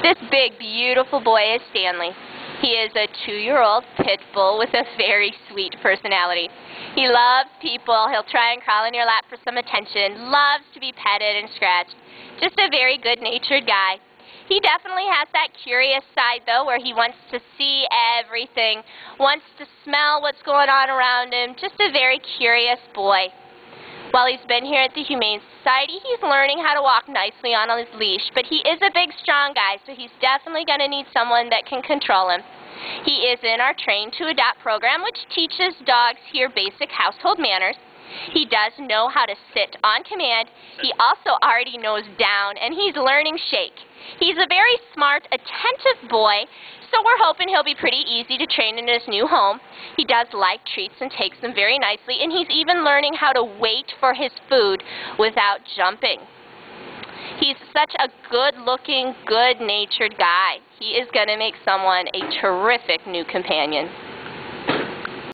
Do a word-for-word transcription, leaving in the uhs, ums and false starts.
This big, beautiful boy is Stanley. He is a two-year-old pit bull with a very sweet personality. He loves people. He'll try and crawl in your lap for some attention, loves to be petted and scratched. Just a very good-natured guy. He definitely has that curious side, though, where he wants to see everything, wants to smell what's going on around him. Just a very curious boy. While he's been here at the Humane Society, he's learning how to walk nicely on his leash, but he is a big, strong guy, so he's definitely going to need someone that can control him. He is in our Train to Adopt program, which teaches dogs here basic household manners. He does know how to sit on command. He also already knows down, and he's learning shake. He's a very smart, attentive boy, so we're hoping he'll be pretty easy to train in his new home. He does like treats and takes them very nicely, and he's even learning how to wait for his food without jumping. He's such a good-looking, good-natured guy. He is going to make someone a terrific new companion.